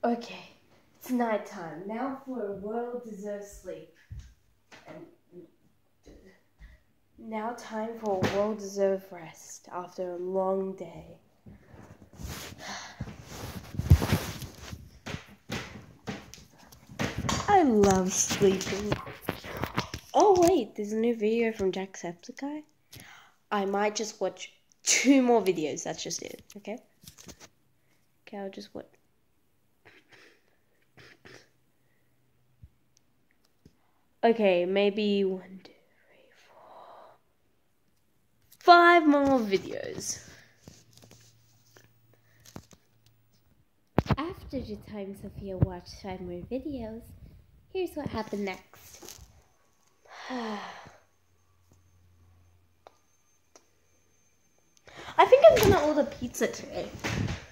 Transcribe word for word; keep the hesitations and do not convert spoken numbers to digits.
Okay, it's night time. Now for a well-deserved sleep. And now time for a well-deserved rest after a long day. I love sleeping. Oh wait, there's a new video from Jacksepticeye. I might just watch two more videos. That's just it. Okay. Okay, I'll just watch. Okay, maybe one, two, three, four, five more videos. After the time Sophia watched five more videos, here's what happened next. I think I'm gonna order pizza today.